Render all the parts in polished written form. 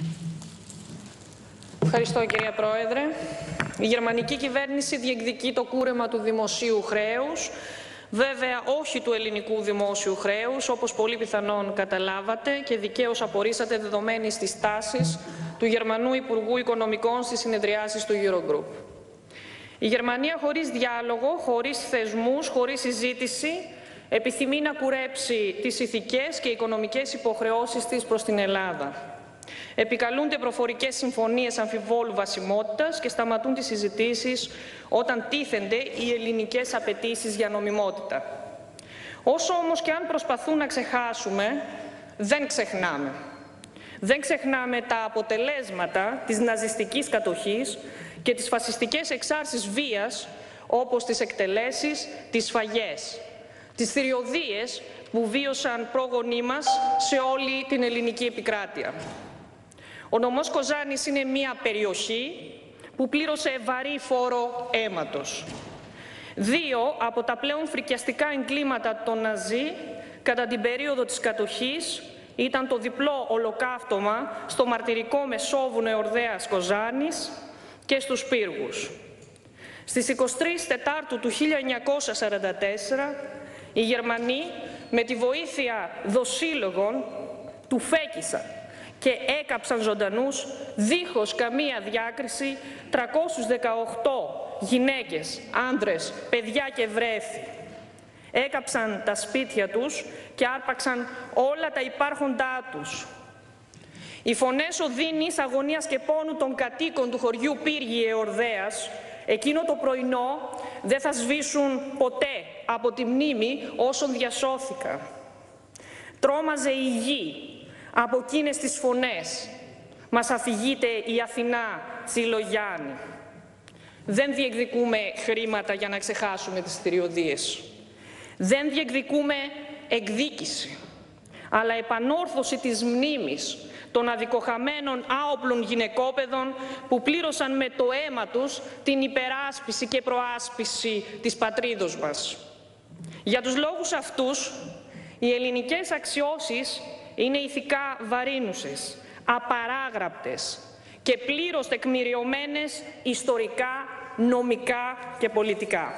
Ευχαριστώ, κυρία Πρόεδρε. Η γερμανική κυβέρνηση διεκδικεί το κούρεμα του δημοσίου χρέους, βέβαια όχι του ελληνικού δημόσιου χρέους, όπως πολύ πιθανόν καταλάβατε και δικαίως απορρίσατε δεδομένης της τάσης του Γερμανού Υπουργού Οικονομικών στις συνεδριάσεις του Eurogroup. Η Γερμανία χωρίς διάλογο, χωρίς θεσμούς, χωρίς συζήτηση, επιθυμεί να κουρέψει τις ηθικές και οικονομικές υποχρεώσεις της προς την Ελλάδα. Επικαλούνται προφορικές συμφωνίες αμφιβόλου βασιμότητας και σταματούν τις συζητήσεις όταν τίθενται οι ελληνικές απαιτήσεις για νομιμότητα. Όσο όμως και αν προσπαθούν να ξεχάσουμε, δεν ξεχνάμε. Δεν ξεχνάμε τα αποτελέσματα της ναζιστικής κατοχής και τις φασιστικές εξάρσεις βίας, όπως τις εκτελέσεις, τις σφαγές, τις θηριωδίες που βίωσαν πρόγονοί μας σε όλη την ελληνική επικράτεια. Ο νομός Κοζάνης είναι μια περιοχή που πλήρωσε βαρύ φόρο αίματος. Δύο από τα πλέον φρικιαστικά εγκλήματα των Ναζί κατά την περίοδο της κατοχής ήταν το διπλό ολοκαύτωμα στο μαρτυρικό Μεσόβουνο Εορδέας Κοζάνης και στους πύργους. Στις 23 Τετάρτου του 1944, οι Γερμανοί με τη βοήθεια δοσύλλογων του φέκησαν και έκαψαν ζωντανούς, δίχως καμία διάκριση, 318 γυναίκες, άνδρες, παιδιά και βρέφη. Έκαψαν τα σπίτια τους και άρπαξαν όλα τα υπάρχοντά τους. Οι φωνές οδύνης, αγωνίας και πόνου των κατοίκων του χωριού Πύργη Εορδέας εκείνο το πρωινό δεν θα σβήσουν ποτέ από τη μνήμη όσων διασώθηκαν. Τρόμαζε η γη από εκείνες τις φωνές. Μας αφηγείται η Αθηνά Τσιλογιάννη. Δεν διεκδικούμε χρήματα για να ξεχάσουμε τις θηριωδίες. Δεν διεκδικούμε εκδίκηση, αλλά επανόρθωση της μνήμης των αδικοχαμένων άοπλων γυναικόπαιδων που πλήρωσαν με το αίμα τους την υπεράσπιση και προάσπιση της πατρίδος μας. Για τους λόγους αυτούς, οι ελληνικές αξιώσεις είναι ηθικά βαρύνουσες, απαράγραπτες και πλήρως τεκμηριωμένες ιστορικά, νομικά και πολιτικά.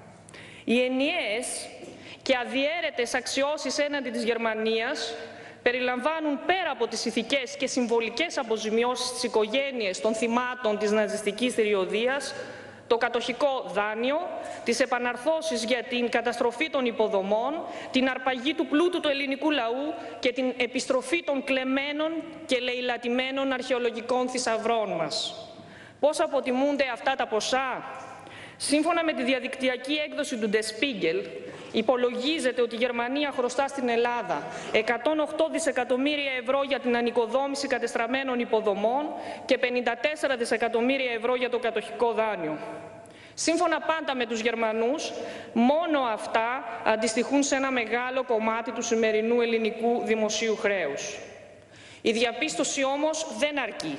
Οι ενιαίες και αδιέρετες αξιώσεις έναντι της Γερμανίας περιλαμβάνουν πέρα από τις ηθικές και συμβολικές αποζημιώσεις στις οικογένειες των θυμάτων της ναζιστικής θηριωδίας, το κατοχικό δάνειο, τις επαναρθώσεις για την καταστροφή των υποδομών, την αρπαγή του πλούτου του ελληνικού λαού και την επιστροφή των κλεμμένων και λαιλατημένων αρχαιολογικών θησαυρών μας. Πώς αποτιμούνται αυτά τα ποσά? Σύμφωνα με τη διαδικτυακή έκδοση του Der Spiegel, υπολογίζεται ότι η Γερμανία χρωστά στην Ελλάδα 108 δισεκατομμύρια ευρώ για την ανοικοδόμηση κατεστραμμένων υποδομών και 54 δισεκατομμύρια ευρώ για το κατοχικό δάνειο. Σύμφωνα πάντα με τους Γερμανούς, μόνο αυτά αντιστοιχούν σε ένα μεγάλο κομμάτι του σημερινού ελληνικού δημοσίου χρέους. Η διαπίστωση όμως δεν αρκεί.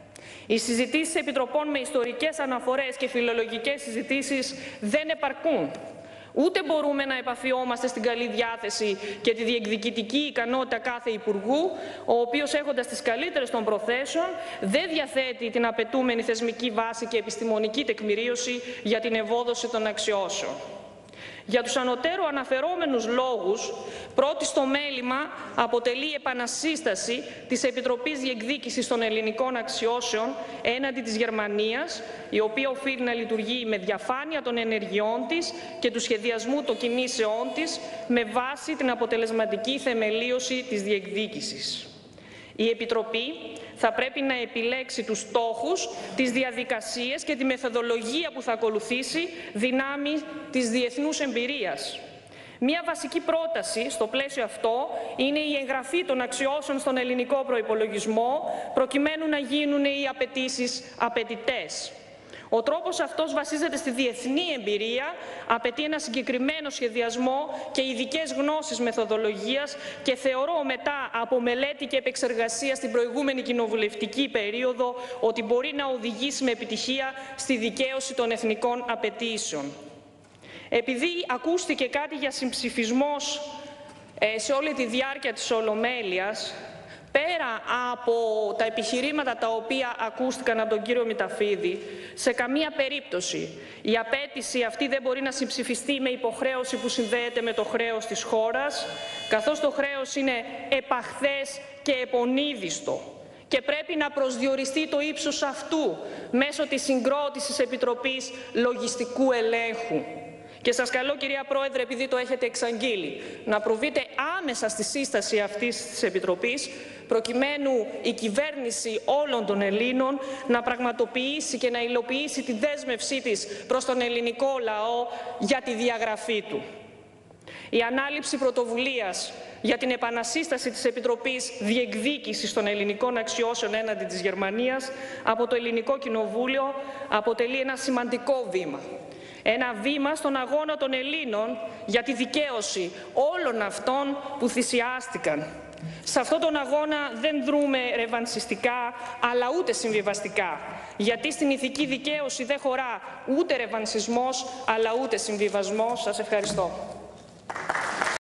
Οι συζητήσεις επιτροπών με ιστορικές αναφορές και φιλολογικές συζητήσεις δεν επαρκούν. Ούτε μπορούμε να επαφιόμαστε στην καλή διάθεση και τη διεκδικητική ικανότητα κάθε υπουργού, ο οποίος έχοντας τις καλύτερες των προθέσεων δεν διαθέτει την απαιτούμενη θεσμική βάση και επιστημονική τεκμηρίωση για την ευόδοση των αξιώσεων. Για τους ανωτέρω αναφερόμενους λόγους, πρώτη στο μέλημα αποτελεί η επανασύσταση της Επιτροπής Διεκδίκησης των Ελληνικών Αξιώσεων έναντι της Γερμανίας, η οποία οφείλει να λειτουργεί με διαφάνεια των ενεργειών της και του σχεδιασμού των κινήσεών της με βάση την αποτελεσματική θεμελίωση της διεκδίκησης. Η Επιτροπή θα πρέπει να επιλέξει τους στόχους, τις διαδικασίες και τη μεθοδολογία που θα ακολουθήσει δυνάμει της διεθνούς εμπειρίας. Μία βασική πρόταση στο πλαίσιο αυτό είναι η εγγραφή των αξιώσεων στον ελληνικό προϋπολογισμό, προκειμένου να γίνουν οι απαιτήσεις απαιτητές. Ο τρόπος αυτός βασίζεται στη διεθνή εμπειρία, απαιτεί ένα συγκεκριμένο σχεδιασμό και ειδικές γνώσεις μεθοδολογίας και θεωρώ μετά από μελέτη και επεξεργασία στην προηγούμενη κοινοβουλευτική περίοδο ότι μπορεί να οδηγήσει με επιτυχία στη δικαίωση των εθνικών απαιτήσεων. Επειδή ακούστηκε κάτι για συμψηφισμός σε όλη τη διάρκεια της Ολομέλειας, πέρα από τα επιχειρήματα τα οποία ακούστηκαν από τον κύριο Μηταφίδη, σε καμία περίπτωση η απέτηση αυτή δεν μπορεί να συμψηφιστεί με υποχρέωση που συνδέεται με το χρέος της χώρας, καθώς το χρέος είναι επαχθές και επονίδιστο και πρέπει να προσδιοριστεί το ύψος αυτού μέσω της συγκρότησης Επιτροπής Λογιστικού Ελέγχου. Και σας καλώ, κυρία Πρόεδρε, επειδή το έχετε εξαγγείλει, να προβείτε άμεσα στη σύσταση αυτής της Επιτροπής, προκειμένου η κυβέρνηση όλων των Ελλήνων να πραγματοποιήσει και να υλοποιήσει τη δέσμευσή της προς τον ελληνικό λαό για τη διαγραφή του. Η ανάληψη πρωτοβουλίας για την επανασύσταση της Επιτροπής Διεκδίκησης των ελληνικών αξιώσεων έναντι της Γερμανίας από το Ελληνικό Κοινοβούλιο αποτελεί ένα σημαντικό βήμα. Ένα βήμα στον αγώνα των Ελλήνων για τη δικαίωση όλων αυτών που θυσιάστηκαν. Σε αυτόν τον αγώνα δεν δρούμε ρεβανσιστικά, αλλά ούτε συμβιβαστικά. Γιατί στην ηθική δικαίωση δεν χωρά ούτε ρεβανσισμός, αλλά ούτε συμβιβασμός. Σας ευχαριστώ.